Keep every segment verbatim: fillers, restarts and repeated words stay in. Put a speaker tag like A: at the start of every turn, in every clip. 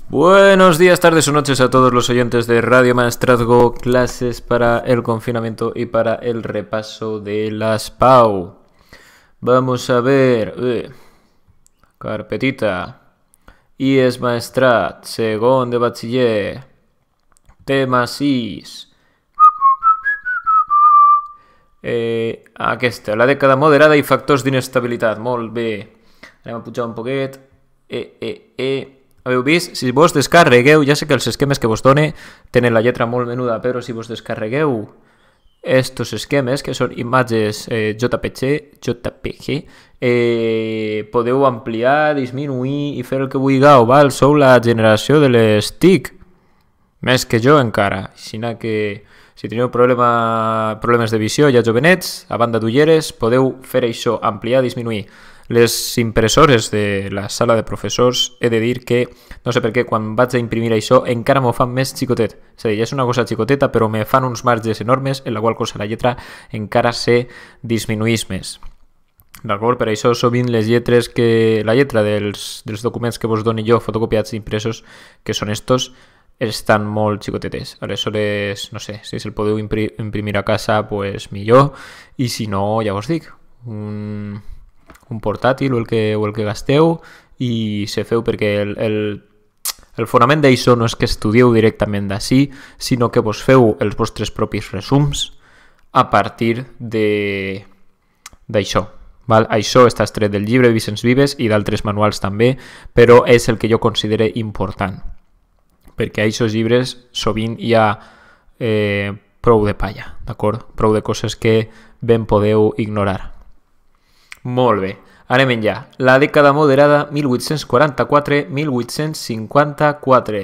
A: Buenos días, tardes o noches a todos los oyentes de Radio Maestrazgo, clases para el confinamiento y para el repaso de las P A U. Vamos a ver... Eh, carpetita. I E S Maestrat, segon de batxiller. Tema sis. Eh, aquesta, la dècada moderada i factors d'inestabilitat. Molt bé. Anem a pujar un poquet. Eh, eh, eh... Heu vist? Si vos descarregueu, ja sé que els esquemes que vos done tenen la lletra molt menuda, però si vos descarregueu estos esquemes, que són imatges eh, J P G, J P G, eh, podeu ampliar, disminuir i fer el que vulgueu, val? Sou la generació de les T I C, més que jo encara. Així que si teniu problema, problemes de visió, ja jovenets, a banda d'ulleres, podeu fer això, ampliar, disminuir. Les impressores de la sala de professors, he de dir que, no sé per què, quan vaig a imprimir això, encara m'ho fan més xicotet. És a dir, és una cosa xicoteta, però me fan uns marges enormes, en la qual cosa la lletra encara se disminuís més. D'acord? Per això sovint les lletres que... La lletra dels, dels documents que vos doni jo, fotocopiats i impresos, que són estos, estan molt xicotetes. Aleshores, no sé, si se'l podeu imprimir a casa, pues millor. I si no, ja vos dic, un... un portàtil o el que, o el que gasteu i se feu, perquè el, el, el fonament d'això no és que estudieu directament d'ací, sinó que vos feu els vostres propis resums a partir de d'això. Això està extret del llibre Vicenç Vives i d'altres manuals també, però és el que jo considero important, perquè a aquests llibres sovint hi ha eh, prou de palla, d'acord? Prou de coses que ben podeu ignorar. Molt bé, anem enllà. La dècada moderada mil vuit-cents quaranta-quatre a mil vuit-cents cinquanta-quatre.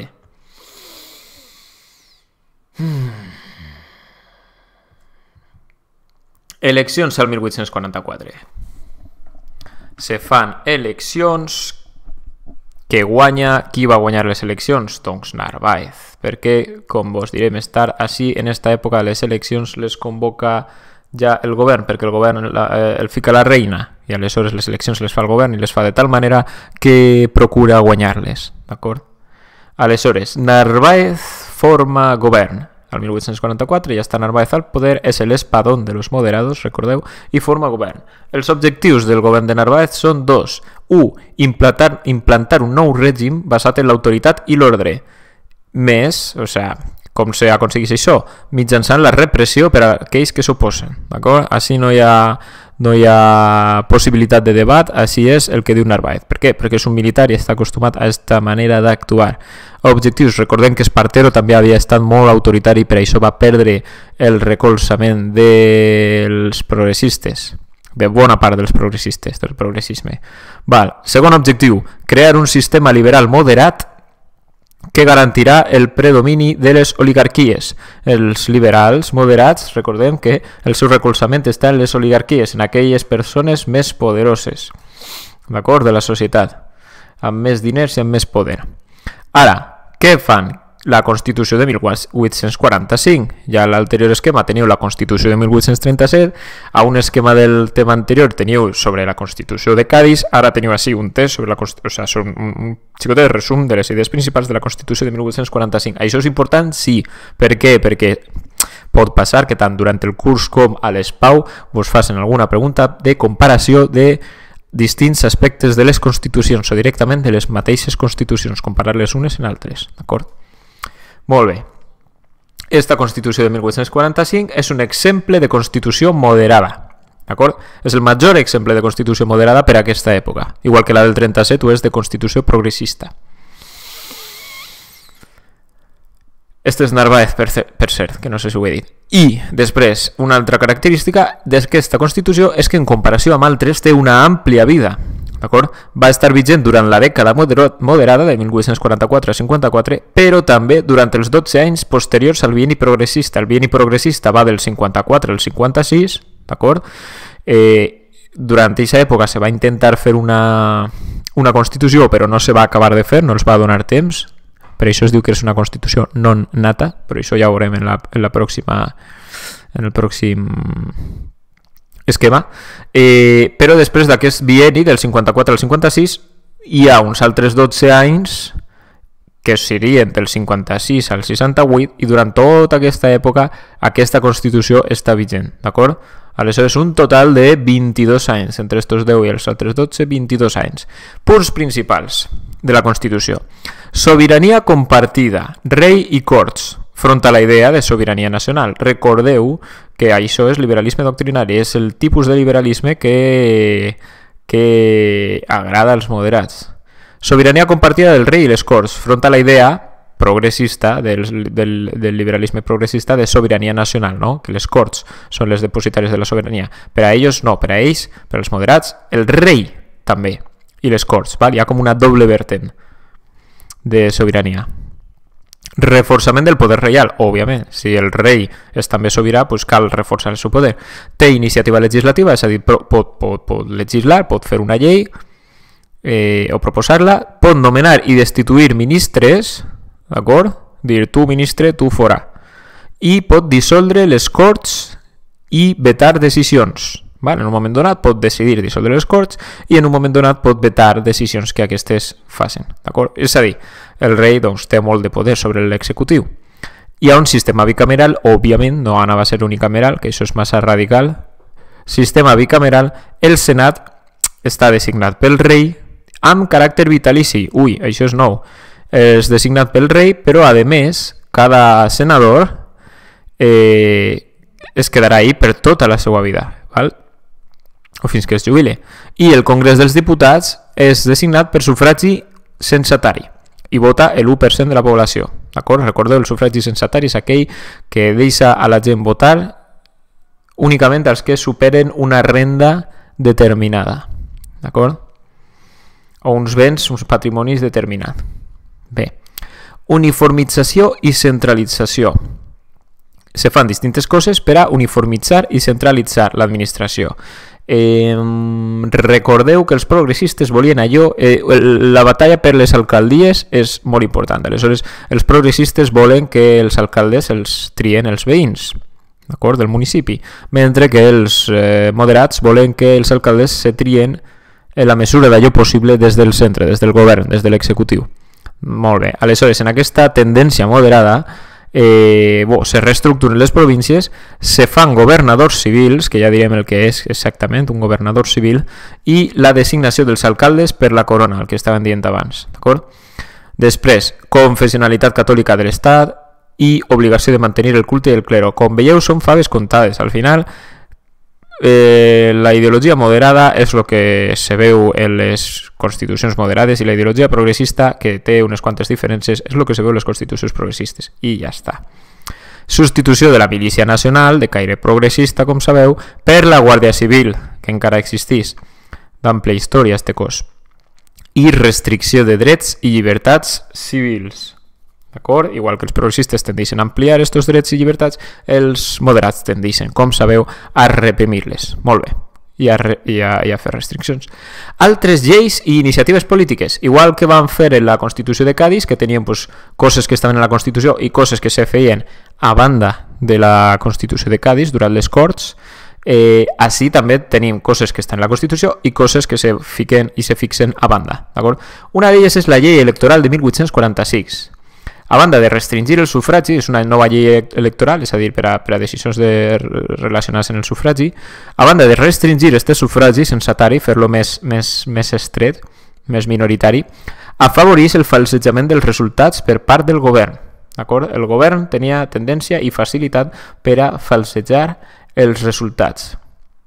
A: Hmm. Eleccions al mil vuit-cents quaranta-quatre. Se fan eleccions. Que guanya... Qui va guanyar les eleccions? Doncs Narváez. Perquè, com vos diré més tard, així en esta època les eleccions les convoca ja el govern, perquè el govern la, eh, el fica la reina i aleshores les eleccions les fa el govern i les fa de tal manera que procura guanyar-les, d'acord? Aleshores, Narváez forma govern. Al mil vuit-cents quaranta-quatre ja està Narváez al poder, és l'espadón de los moderados, recordeu, i forma govern. Els objectius del govern de Narváez són dos. u. Implantar, implantar un nou règim basat en l'autoritat i l'ordre. Més, o sigui, com s'aconsegueix això? Mitjançant la repressió per a aquells que s'oposen, d'acord? Així no hi ha, no hi ha possibilitat de debat, així és el que diu Narváez. Per què? Perquè és un militar i està acostumat a aquesta manera d'actuar. Objectius, recordem que Espartero també havia estat molt autoritari i per això va perdre el recolzament dels progressistes, de bona part dels progressistes, del progressisme. Val. Segon objectiu, crear un sistema liberal moderat que garantirà el predomini de les oligarquies. Els liberals moderats, recordem que el seu recolzament està en les oligarquies, en aquelles persones més poderoses, d'acord, de la societat, amb més diners i amb més poder. Ara, què fan? La Constitució de mil vuit-cents quaranta-cinc. Ja a l'anterior esquema teniu la Constitució de mil vuit-cents trenta-set, a un esquema del tema anterior teniu sobre la Constitució de Cádiz, ara teniu així un test sobre la Constitució, o sigui, són un xicotet de resum de les idees principals de la Constitució de mil vuit-cents quaranta-cinc. Això és important? Sí. Per què? Perquè pot passar que tant durant el curs com a les P A U vos facin alguna pregunta de comparació de distints aspectes de les constitucions o directament de les mateixes constitucions, comparar-les unes en altres, d'acord? Molt bé. Esta Constitució de mil vuit-cents quaranta-cinc és un exemple de Constitució moderada, d'acord? És el major exemple de Constitució moderada per a aquesta època, igual que la del trenta-set ho és de Constitució progressista. Este és Narváez, per, per cert, que no sé si ho he dit. I, després, una altra característica d'aquesta Constitució és que en comparació amb altres té una àmplia vida, d'acord? Va estar vigent durant la dècada moderada de mil vuit-cents quaranta-quatre a cinquanta-quatre, però també durant els dotze anys posteriors al bienni progressista. El bienni progressista va del cinquanta-quatre al cinquanta-sis, d'acord? Eh, durant aquesta època se va intentar fer una, una Constitució, però no se va acabar de fer, no els va donar temps. Per això es diu que és una Constitució non nata, però això ja ho veurem en la, en la pròxima, en el pròxim esquema. Eh, però després d'aquest bienni, del cinquanta-quatre al cinquanta-sis, hi ha uns altres dotze anys que serien del cinquanta-sis al seixanta-vuit, i durant tota aquesta època aquesta Constitució està vigent, d'acord? Aleshores, un total de vint-i-dos anys, entre estos deu i els altres dotze, vint-i-dos anys. Punts principals de la Constitució. Sobirania compartida, rei i corts, front a la idea de sobirania nacional. Recordeu que això és liberalisme doctrinari, és el tipus de liberalisme que, que agrada als moderats. Sobirania compartida del rei i les corts, front a la idea progressista, del, del, del liberalisme progressista de sobirania nacional, no? Que les corts són les depositàries de la sobirania. Per a ells no, per a ells, per als moderats, el rei també, i les corts, val? Hi ha com una doble vertent de sobirania. Reforçament del poder reial, òbviament. Si el rei és també sobirà, doncs cal reforçar el seu poder. Té iniciativa legislativa, és a dir, pot, pot, pot legislar, pot fer una llei, eh, o proposar-la, pot nomenar i destituir ministres, d'acord? Dir, tu ministre, tu fora. I pot dissoldre les corts i vetar decisions. Val? En un moment donat pot decidir dissoldre les corts i en un moment donat pot vetar decisions que aquestes facin. D'acord? És a dir, el rei doncs, té molt de poder sobre l'executiu. Hi ha un sistema bicameral, òbviament, no anava a ser unicameral, que això és massa radical. Sistema bicameral, el Senat està designat pel rei amb caràcter vitalici. Ui, això és nou. És designat pel rei, però a més, cada senador eh, es quedarà ahí per tota la seva vida, val? O fins que es jubile. I el Congrés dels Diputats és designat per sufragi censatari i vota l'u per cent de la població. D'acord? Recordeu, el sufragi censatari és aquell que deixa a la gent votar únicament els que superen una renda determinada. D'acord? O uns béns, uns patrimonis determinats. Bé, uniformització i centralització. Se fan distintes coses per a uniformitzar i centralitzar l'administració. Eh, recordeu que els progressistes volien allò, eh, la batalla per les alcaldies és molt important. Aleshores, els progressistes volen que els alcaldes els trien els veïns, d'acord, del municipi, mentre que els eh, moderats volen que els alcaldes se trien en la mesura d'allò possible des del centre, des del govern, des de l'executiu. Molt bé. Aleshores, en aquesta tendència moderada, eh, bo, se reestructuren les províncies, se fan governadors civils, que ja direm el que és exactament, un governador civil, i la designació dels alcaldes per la corona, el que estaven dient abans. D'acord? Després, confessionalitat catòlica de l'Estat i obligació de mantenir el culte i el clero. Com veieu, són faves comptades. Al final, Eh, la ideologia moderada és el que se veu en les constitucions moderades i la ideologia progressista, que té unes quantes diferències, és el que se veu en les constitucions progressistes. I ja està. Substitució de la milícia nacional, de caire progressista, com sabeu, per la Guàrdia Civil, que encara existís. D'àmplia història, este cos. I restricció de drets i llibertats civils. D'acord? Igual que els progressistes tendeixen a ampliar aquests drets i llibertats, els moderats tendeixen, com sabeu, a reprimir-les. Molt bé. I a, re, i, a, i a fer restriccions. Altres lleis i iniciatives polítiques, igual que van fer en la Constitució de Cadis, que tenien pues, coses que estaven en la Constitució i coses que se feien a banda de la Constitució de Cadis durant les Corts, eh, així també tenim coses que estan en la Constitució i coses que se fiquen i se fixen a banda. Una d'elles és la llei electoral de mil vuit-cents quaranta-sis. A banda de restringir el sufragi, és una nova llei electoral, és a dir, per a, per a decisions de, relacionades amb el sufragi, a banda de restringir este sufragi censatari, fer-lo més, més, més estret, més minoritari, afavoreix el falsejament dels resultats per part del govern. El govern tenia tendència i facilitat per a falsejar els resultats,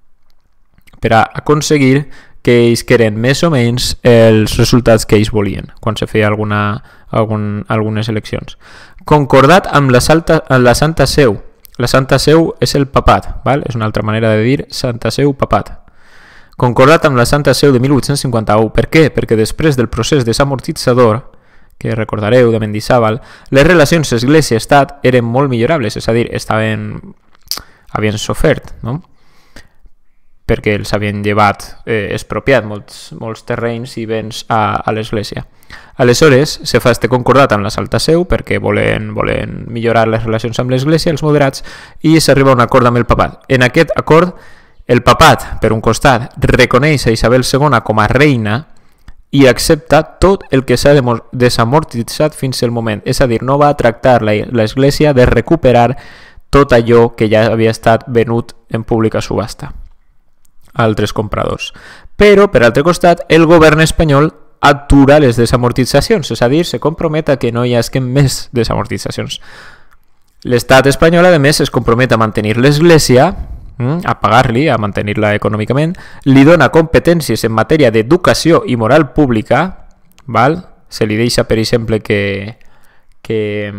A: per a aconseguir que ells queren més o menys els resultats que ells volien quan se feia alguna, algun, algunes eleccions. Concordat amb la, salta, amb la Santa Seu. La Santa Seu és el papat, val? És una altra manera de dir Santa Seu, papat. Concordat amb la Santa Seu de mil vuit-cents cinquanta-u. Per què? Perquè després del procés desamortitzador, que recordareu de Mendizábal, les relacions Església-Estat eren molt millorables, és a dir, estaven, havien sofert, no? Perquè els havien llevat, eh, expropiat molts, molts terrenys i béns a, a l'Església. Aleshores, se fa este concordat amb la Santa Seu perquè volen, volen millorar les relacions amb l'Església, els moderats, i s'arriba a un acord amb el papat. En aquest acord, el papat, per un costat, reconeix a Isabel segona com a reina i accepta tot el que s'ha desamortitzat fins al moment. És a dir, no va tractar l'Església de recuperar tot allò que ja havia estat venut en pública subhasta a altres compradors. Però, per altre costat, el govern espanyol atura les desamortitzacions, és a dir, se compromet a que no hi hagi més desamortitzacions. L'estat espanyol, a més, es compromet a mantenir l'Església, a pagar-li, a mantenir-la econòmicament, li dona competències en matèria d'educació i moral pública, val? Se li deixa, per exemple, que, que,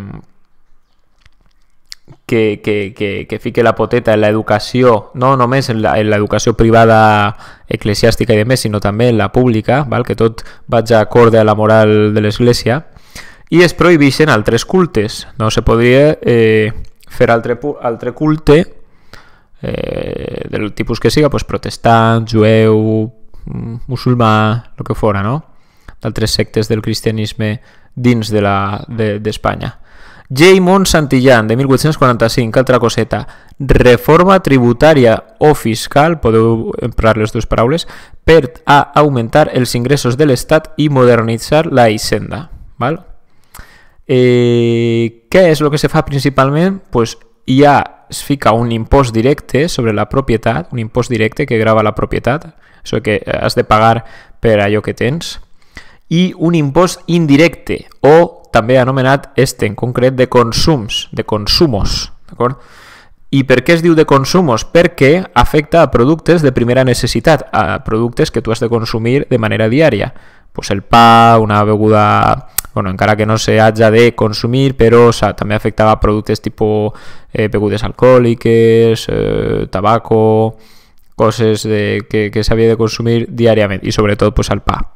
A: que, que, que, que fique la poteta en l'educació, no només en l'educació privada eclesiàstica i demés, sinó també en la pública, val? Que tot vagi acorde a la moral de l'Església, i es prohibeixen altres cultes. No se podria eh, fer altre, altre culte Eh, del tipus que siga, pues, protestant, jueu, musulmà, el que fora, no? D'altres sectes del cristianisme dins de la, de, d'Espanya. Jaimon Santillán, de mil vuit-cents quaranta-cinc, altra coseta. Reforma tributària o fiscal, podeu emprar les dues paraules, per a augmentar els ingressos de l'Estat i modernitzar la hisenda. Val? Eh, què és el que se fa principalment? Pues hi ha es fica un impost directe sobre la propietat, un impost directe que grava la propietat, això que has de pagar per allò que tens, i un impost indirecte, o també anomenat este en concret de consums, de consumos, d'acord? I per què es diu de consumos? Perquè afecta a productes de primera necessitat, a productes que tu has de consumir de manera diària. Pues el pa, una beguda, bueno, encara que no se haja de consumir, però o sea, també afectava a productes tipus eh, begudes alcohòliques, eh, tabaco, coses de, que, que s'havia de consumir diàriament, i sobretot pues, el pa.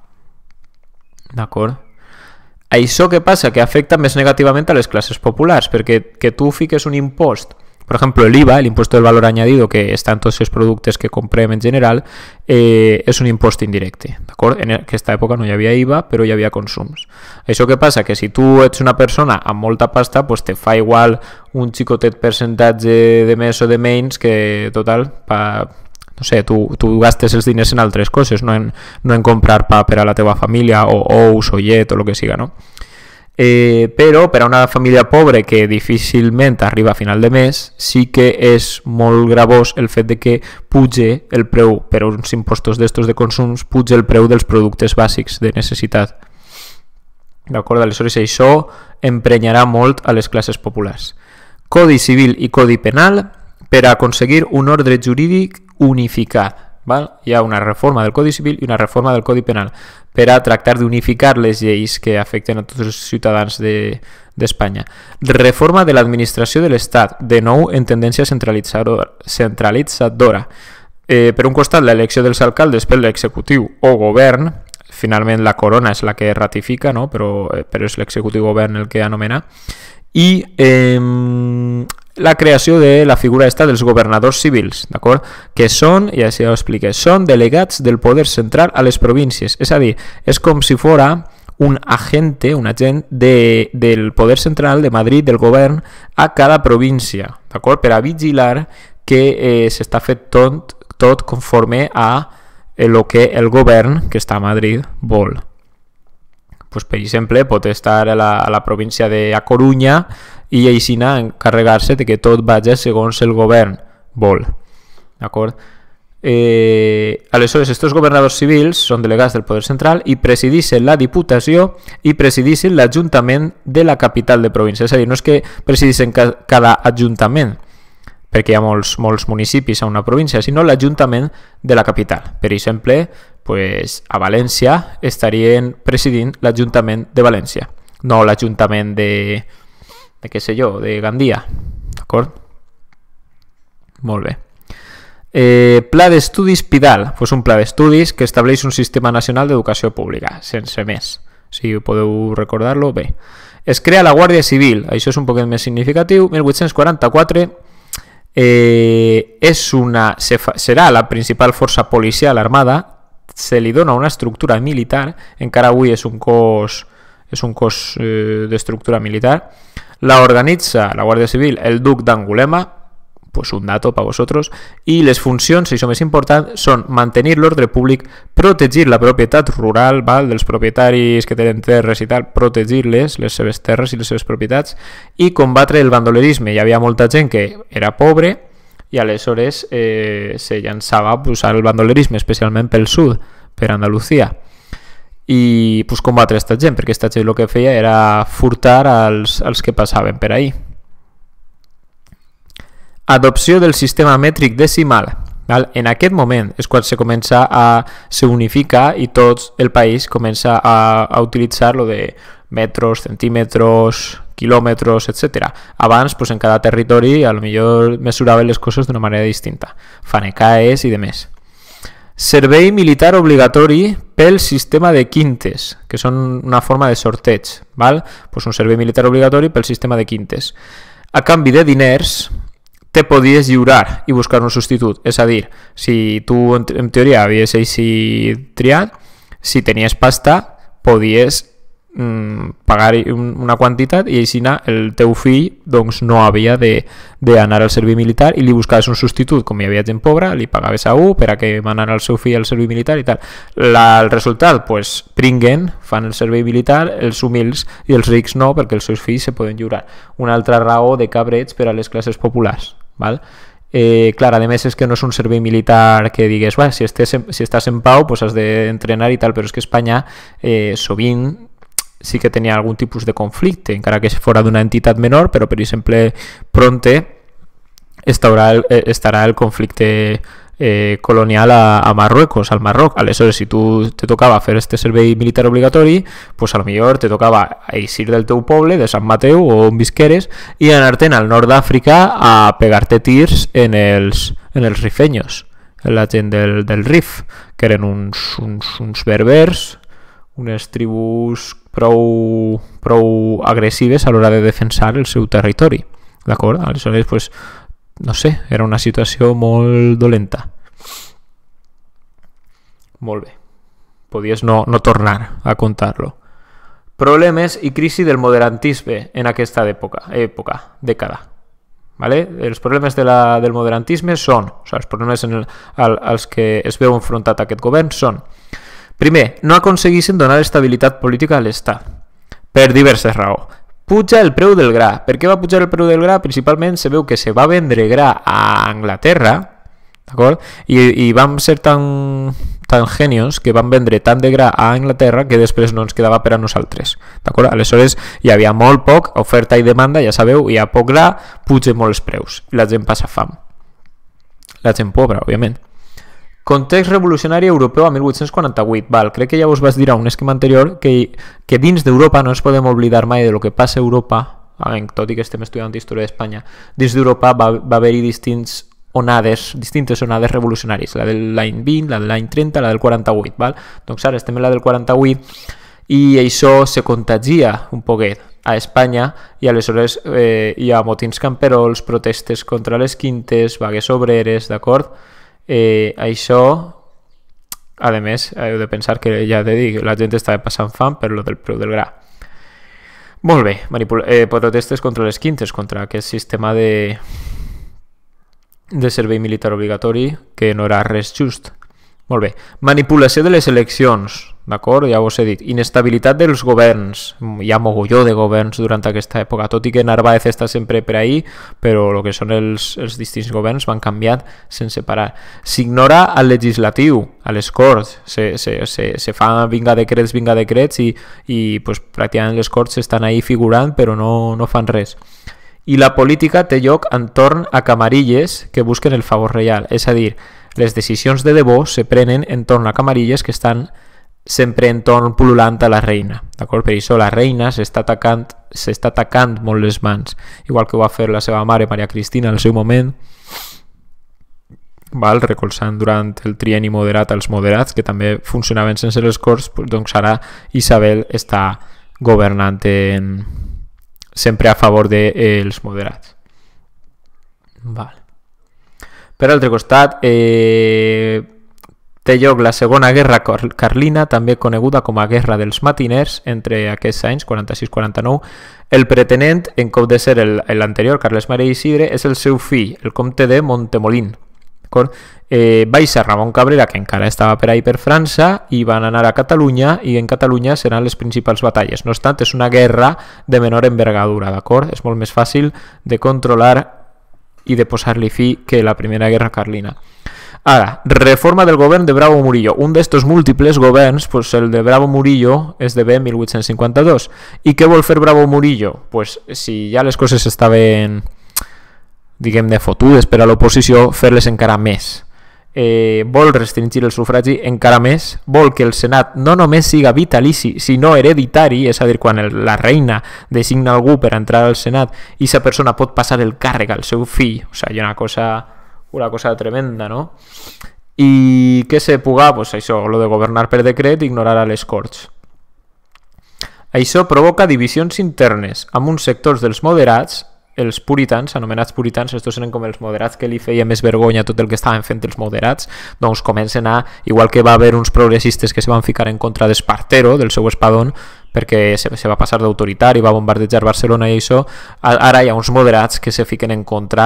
A: D'acord? Això què passa? Que afecta més negativament a les classes populars, perquè que tu fiques un impost, por ejemplo, el I V A, el impuesto del valor añadido, que està en tots els productes que comprem en general, eh, és un impost indirecte, d'acord? En aquesta època no hi havia I V A, però hi havia consums. Això què passa? Que si tu ets una persona amb molta pasta, pues te fa igual un xicotet percentatge de més o de menys, que total, pa, no sé, tu, tu gastes els diners en altres coses, no en, no en comprar pa per a la teva família, o ous, o llet, o el que siga, no? Eh, però per a una família pobra que difícilment arriba a final de mes, sí que és molt gravós el fet de que puge el preu, per uns impostos d'estos de consums, puge el preu dels productes bàsics de necessitat. D'acord? Aleshores això emprenyarà molt a les classes populars. Codi civil i codi penal per a aconseguir un ordre jurídic unificat. Val? Hi ha una reforma del Codi Civil i una reforma del Codi Penal per a tractar d'unificar les lleis que afecten a tots els ciutadans d'Espanya. De, reforma de l'administració de l'Estat, de nou en tendència centralitzadora. centralitzadora. Eh, per un costat, l'elecció dels alcaldes per l'executiu o govern, finalment la corona és la que ratifica, no? però, eh, però és l'executiu govern el que anomena, i eh, la creació de la figura esta dels governadors civils, d'acord? Que són, i així ho explique, són delegats del poder central a les províncies. És a dir, és com si fora un agente, un agent de, del poder central de Madrid, del govern, a cada província, d'acord? Per a vigilar que eh, s'està fet tot, tot conforme a el que el govern que està a Madrid vol. Pues, per exemple, pot estar a la, a la província de a Corunya i així encarregar-se de que tot vagi segons el govern vol. D'acord? Eh, aleshores, estos governadors civils són delegats del poder central i presidixen la Diputació i presidixen l'Ajuntament de la capital de província. És a dir, no és que presidixen ca cada ajuntament, perquè hi ha molts, molts municipis a una província, sinó l'Ajuntament de la capital. Per exemple, pues, a València estarien presidint l'Ajuntament de València, no l'Ajuntament de, de què sé jo, de Gandia. D'acord? Molt bé. Eh, pla d'estudis PIDAL, pues un pla d'estudis que estableix un sistema nacional d'educació pública, sense més. Si podeu recordar-lo, bé. Es crea la Guàrdia Civil, això és un poquet més significatiu, mil vuit-cents quaranta-quatre, eh, és una, serà la principal força policial armada, se li dona una estructura militar, encara avui és un cos, és un cos eh, d'estructura militar, la organitza la Guàrdia Civil el duc d'Angulema, pues un dato para vosotros. I les funcions, això més important, són mantenir l'ordre públic, protegir la propietat rural, val? Dels propietaris que tenen terres i tal, protegir-les, les seves terres i les seves propietats, i combatre el bandolerisme. Hi havia molta gent que era pobre i aleshores eh, se llançava pues, al bandolerisme, especialment pel sud, per Andalucía. I pues, combatre aquesta gent, perquè aquesta gent el que feia era furtar als, als que passaven per ahí. Adopció del sistema mètric decimal. Val? En aquest moment és quan se comença a se unificar i tot el país comença a, a utilitzar lo de metros, centímetres, quilòmetres, etcètera. Abans, pues, en cada territori, a lo millor mesuraven les coses d'una manera distinta. Fanecaes i demés. Servei militar obligatori pel sistema de quintes, que són una forma de sorteig. Val? Pues un servei militar obligatori pel sistema de quintes. A canvi de diners, te podies lliurar i buscar un substitut. És a dir, si tu en, en teoria havies així triat, si tenies pasta, podies mm, pagar un, una quantitat i així el teu fill doncs, no havia d'anar al servei militar i li buscaves un substitut. Com hi havia gent pobra, li pagaves a un per a que manara el seu fill al servei militar i tal. La, el resultat, pues, pringuen, fan el servei militar, els humils i els rics no, perquè els seus fills se poden lliurar. Una altra raó de cabreig per a les classes populars. Val? Eh, clar, a més és que no és un servei militar que digues, si, estés en, si estàs en pau pues has d'entrenar i tal, però és que Espanya eh, sovint sí que tenia algun tipus de conflicte, encara que fora d'una entitat menor, però per exemple pronte estarà el, estarà el conflicte eh, colonial a, a Marruecos, al Marroc. Aleshores, si tu te tocava fer este servei militar obligatori, pues a lo millor te tocava eixir del teu poble, de Sant Mateu o on visqueres, i anar-te'n al nord d'Àfrica a pegar-te tirs en els, en els rifenyos, la gent del, del Rif, que eren uns, uns, uns berbers, unes tribus prou, prou agressives a l'hora de defensar el seu territori. D'acord? Aleshores, pues, no sé, era una situació molt dolenta. Molt bé. Podies no, no tornar a contar-lo. Problemes i crisi del moderantisme en aquesta època, època dècada. ¿Vale? Els problemes de la, del moderantisme són, o sigui, els problemes en el, al, als que es veu enfrontat aquest govern són: primer, no aconseguissin donar estabilitat política a l'Estat, per diverses raons. Puja el preu del gra. Per què va pujar el preu del gra? Principalment se veu que se va vendre gra a Anglaterra, d'acord? I, i vam ser tan, tan genios que vam vendre tant de gra a Anglaterra que després no ens quedava per a nosaltres, d'acord? Aleshores hi havia molt poc, oferta i demanda, ja sabeu, hi ha poc gra, pugen molt els preus i la gent passa fam. La gent pobra, òbviament. Context revolucionari europeu a mil vuit-cents quaranta-vuit. Val, crec que ja us vas dir a un esquema anterior que, que dins d'Europa no ens podem oblidar mai de lo que passa a Europa, tot i que estem estudiant història d'Espanya. Dins d'Europa va, va haver-hi distints onades, distintes onades revolucionaris, la de l'any vint, la de l'any trenta, la del quaranta-vuit. Val? Doncs ara estem en la del quaranta-vuit i això se contagia un poquet a Espanya i aleshores eh, hi ha motins camperols, protestes contra les quintes, vagues obreres, d'acord? Eh, això, a més, heu de pensar que ja t'he dit, la gent estava passant fam per lo del preu del gra. Molt bé, eh, protestes contra les quintes, contra aquest sistema de, de servei militar obligatori que no era res just. Molt bé, manipulació de les eleccions, d'acord? Ja us he dit. Inestabilitat dels governs. Hi ha mogolló de governs durant aquesta època, tot i que Narváez està sempre per ahí, però el que són els, els distints governs van canviant sense parar. S'ignora al legislatiu, a les Corts, se, se, se, se fan vinga decrets, vinga decrets i, i pues, pràcticament les Corts estan ahí figurant però no, no fan res. I la política té lloc entorn a camarilles que busquen el favor reial, és a dir, les decisions de debò se prenen entorn a camarilles que estan sempre entorn pul·lulant a la reina, d'acord? Per això la reina s'està atacant, s'està atacant molt les mans, igual que ho va fer la seva mare Maria Cristina al seu moment, val? Recolzant durant el trienni moderat als moderats, que també funcionaven sense les Corts, doncs ara Isabel està governant en... sempre a favor dels de, moderats. Val. Per altre costat, eh, té lloc la Segona Guerra Carlina, també coneguda com a Guerra dels Matiners, entre aquests anys, quaranta-sis quaranta-nou. El pretenent, en compte de ser l'anterior, Carles Maria Isidre, és el seu fill, el comte de Montemolín. Eh, va ser Ramon Cabrera, que encara estava per ahí per França, i van anar a Catalunya, i en Catalunya seran les principals batalles. No obstant, és una guerra de menor envergadura, d'acord? És molt més fàcil de controlar i de posar-li fi que la Primera Guerra Carlina. Ara, reforma del govern de Bravo Murillo. Un d'estos múltiples governs, pues el de Bravo Murillo esdevé en mil vuit-cents cinquanta-dos. I què vol fer Bravo Murillo? Pues si ja les coses estaven, diguem-ne, fotudes per a l'oposició, fer-les encara més. Eh, vol restringir el sufragi encara més, vol que el Senat no només siga vitalici, sinó hereditari, és a dir, quan el, la reina designa algú per entrar al Senat i aquesta persona pot passar el càrrec al seu fill. O sigui, hi ha una cosa... una cosa tremenda, no? I què se puga? Pues això, lo de governar per decret i ignorar a les Corts. Això provoca divisions internes amb uns sectors dels moderats, els puritans, anomenats puritans, estos eren com els moderats que li feia més vergonya tot el que estaven fent els moderats, doncs comencen a, igual que va haver uns progressistes que se van ficar en contra d'Espartero, del seu espadón, perquè se, se va passar d'autoritari, va bombardejar Barcelona i això, ara hi ha uns moderats que se fiquen en contra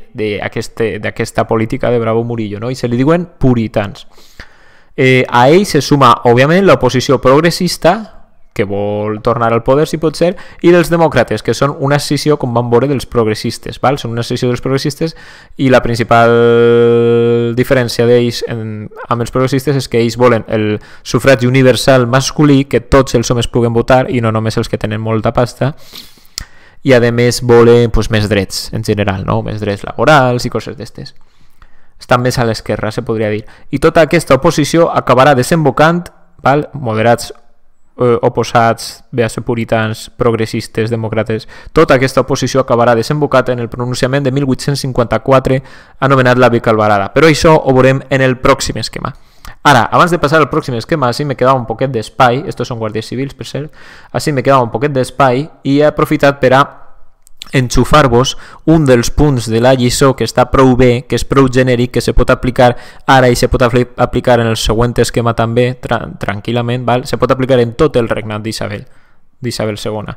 A: d'aquesta política de Bravo Murillo, no? I se li diuen puritans. Eh, a ell se suma, òbviament, l'oposició progressista, que vol tornar al poder, si pot ser, i dels demòcrates, que són una escissió, com van veure, dels progressistes, val? Són una escissió dels progressistes, i la principal diferència d'ells amb els progressistes és que ells volen el sufragi universal masculí, que tots els homes puguen votar, i no només els que tenen molta pasta, i a més volen pues, més drets, en general, no? Més drets laborals i coses d'estes. Estan més a l'esquerra, se podria dir. I tota aquesta oposició acabarà desembocant, val? Moderats oposats, bé a ser puritans, progressistes, demòcrates, tota aquesta oposició acabarà desembocat en el pronunciament de mil vuit-cents cinquanta-quatre anomenat la Bicalvarada. Però això ho veurem en el pròxim esquema. Ara, abans de passar al pròxim esquema, així me quedava un poquet d'espai, estos són guàrdies civils, per cert, així me quedava un poquet d'espai i he aprofitat per a enxufar-vos un dels punts de la lliçó que està prou bé, que és prou genèric, que se pot aplicar ara i se pot aplicar en el següent esquema també, tra tranquil·lament, val? Se pot aplicar en tot el regnat d'Isabel, d'Isabel segona.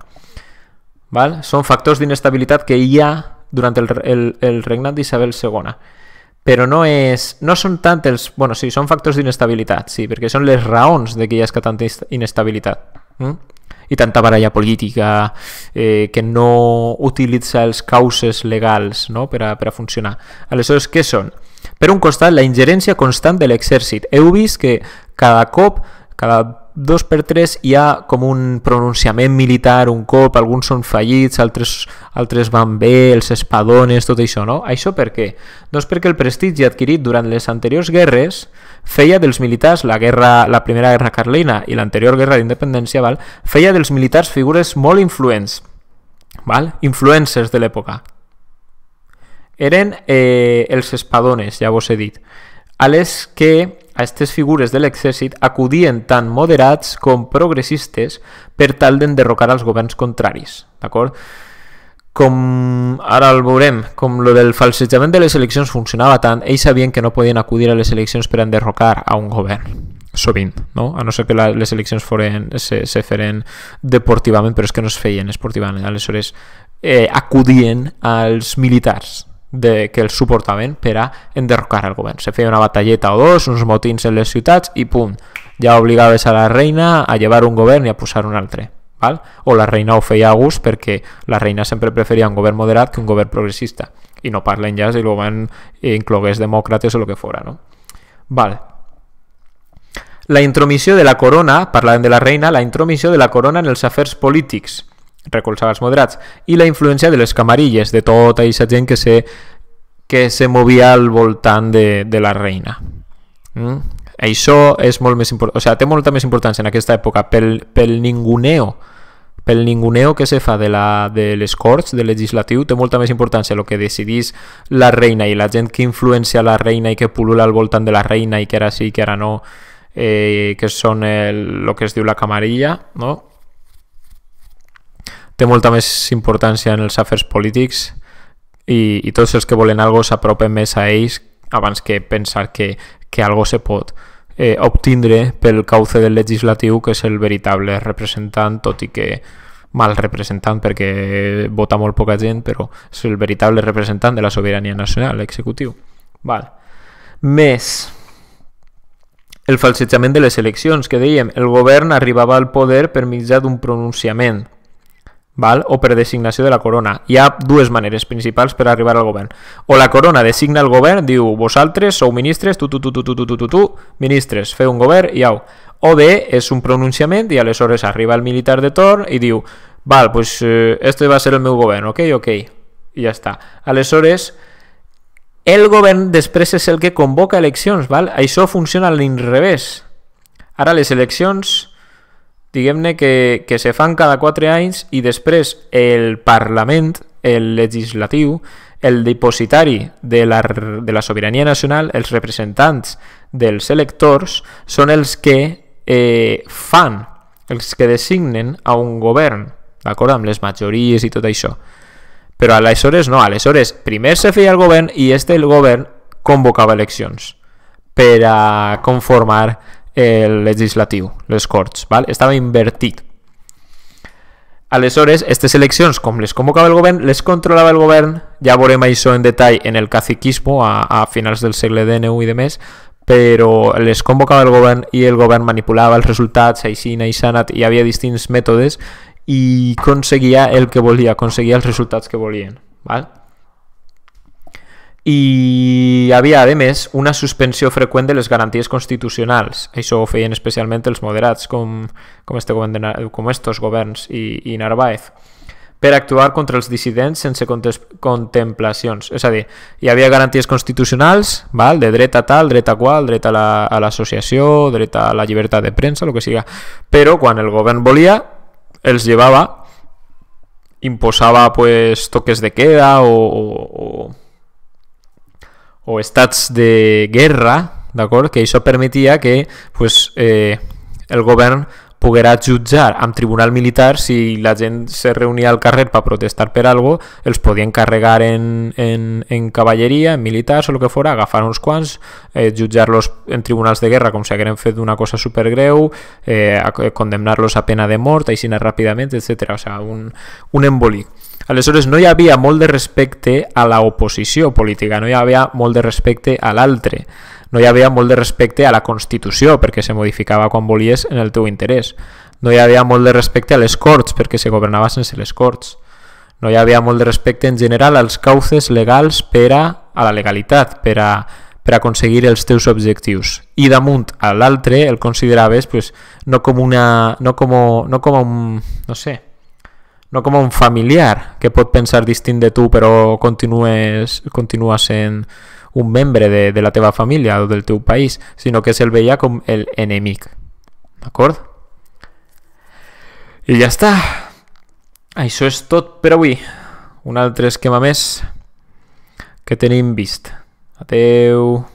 A: Val? Són factors d'inestabilitat que hi ha durant el, el, el regnat d'Isabel segona. Però no, és, no són tant els... Bueno, sí, són factors d'inestabilitat, sí, perquè són les raons de que hi ha tanta inestabilitat. Mm? I tanta baralla política eh, que no utilitza els causes legals, no? per, a, per a funcionar. Aleshores, què són? Per un costat, la ingerència constant de l'exèrcit. Heu vist que cada cop, cada dos per tres, hi ha com un pronunciament militar un cop, alguns són fallits, altres, altres van bé, els espadones, tot això, no? Això per què? Doncs perquè el prestigi adquirit durant les anteriors guerres feia dels militars, la, guerra, la primera guerra carlina i l'anterior guerra d'independència, val? Feia dels militars figures molt influents, val? Influencers de l'època. Eren eh, els espadones, ja vos he dit, a les que a aquestes figures de l'exèrcit acudien tant moderats com progressistes per tal d'enderrocar els governs contraris, d'acord? Com ara el veurem, com lo del falsejament de les eleccions funcionava tant, ells sabien que no podien acudir a les eleccions per enderrocar a un govern, sovint, no? A no ser que la, les eleccions foren, se, se feren deportivament, però és que no es feien esportivament, aleshores eh, acudien als militars de, que els suportaven per a enderrocar el govern. Se feia una batalleta o dos, uns motins en les ciutats i pum, ja obligaves a la reina a llevar un govern i a posar un altre. Val? O la reina ho feia a gust perquè la reina sempre preferia un govern moderat que un govern progressista. I no parlen ja si el govern inclogués demòcrates o el que fora, no? Val. La intromissió de la corona, parlant de la reina, la intromissió de la corona en els afers polítics, recolzava els moderats, i la influència de les camarilles, de tota aquesta gent que se, que se movia al voltant de, de la reina. Mm? Això és molt més important, o sigui, té molta més importància en aquesta època pel, pel ninguneo, pel ninguneo que se fa de, la, de les Corts, del legislatiu, té molta més importància el que decidís la reina i la gent que influencia la reina i que pul·lula al voltant de la reina i que ara sí, que ara no, eh, que són el, el que es diu la camarilla, no? Té molta més importància en els afers polítics i, i tots els que volen algo s'apropen més a ells abans que pensar que, que algo se pot eh, obtindre pel cauce del legislatiu, que és el veritable representant, tot i que mal representant perquè vota molt poca gent, però és el veritable representant de la sobirania nacional, l'executiu. Val. Més el falsejament de les eleccions, que dèiem, el govern arribava al poder per mitjà d'un pronunciament, val? O per designació de la corona. Hi ha dues maneres principals per arribar al govern. O la corona designa el govern, diu, vosaltres sou ministres, tu, tu, tu, tu, tu, tu, tu, tu, tu, ministres, feu un govern i au. O bé és un pronunciament i aleshores arriba el militar de torn i diu, val, pues eh, este va ser el meu govern, ok, ok, i ja està. Aleshores, el govern després és el que convoca eleccions, val? Això funciona a l'inrevés. Ara les eleccions, diguem-ne que, que se fan cada quatre anys i després el Parlament, el legislatiu, el dipositari de la, de la sobirania nacional, els representants dels electors, són els que eh, fan, els que designen a un govern, d'acord, amb les majories i tot això. Però aleshores no, aleshores primer se feia el govern i este el govern convocava eleccions per a conformar el legislatiu, les corts, val? Estava invertit. Aleshores, aquestes eleccions, com les convocava el govern, les controlava el govern, ja veurem això en detall en el caciquismo a, a finals del segle dinou i de més, però les convocava el govern i el govern manipulava els resultats, així, així, hi havia distints mètodes i aconseguia el que volia, aconseguia els resultats que volien, val? I hi havia, a més, una suspensió freqüent de les garanties constitucionals. Això ho feien especialment els moderats, com, com, este govern de, com estos governs i, i Narváez, per actuar contra els dissidents sense contemplacions. És a dir, hi havia garanties constitucionals, val? De dret a tal, dret a qual, dret a l'associació, la, dret a la llibertat de premsa, el que siga. Però quan el govern volia, els llevava, imposava pues, toques de queda o, o, o, o estats de guerra, d'acord? Que això permetia que pues, eh, el govern poguera jutjar amb tribunal militar si la gent se reunia al carrer per protestar per algo, els podien carregar en, en, en cavalleria, en militars o el que fora, agafar uns quants, eh, jutjar-los en tribunals de guerra com si hagueren fet una cosa supergreu, eh, condemnar-los a pena de mort, així ràpidament, etcètera. O sigui, un, un embolic. Aleshores, no hi havia molt de respecte a la oposició política, no hi havia molt de respecte a l'altre. No hi havia molt de respecte a la Constitució, perquè se modificava quan volies en el teu interès. No hi havia molt de respecte a les Corts, perquè se governava sense les Corts. No hi havia molt de respecte en general als cauces legals per a, a la legalitat, per a, per a aconseguir els teus objectius. I damunt a l'altre el consideraves pues, no com una... no com, no com un... no sé... no com un familiar que pot pensar distint de tu però continues, continua sent un membre de, de la teva família o del teu país, sinó que se'l veia com el enemic. D'acord? I ja està. Això és tot per avui. Un altre esquema més que tenim vist. Adeu.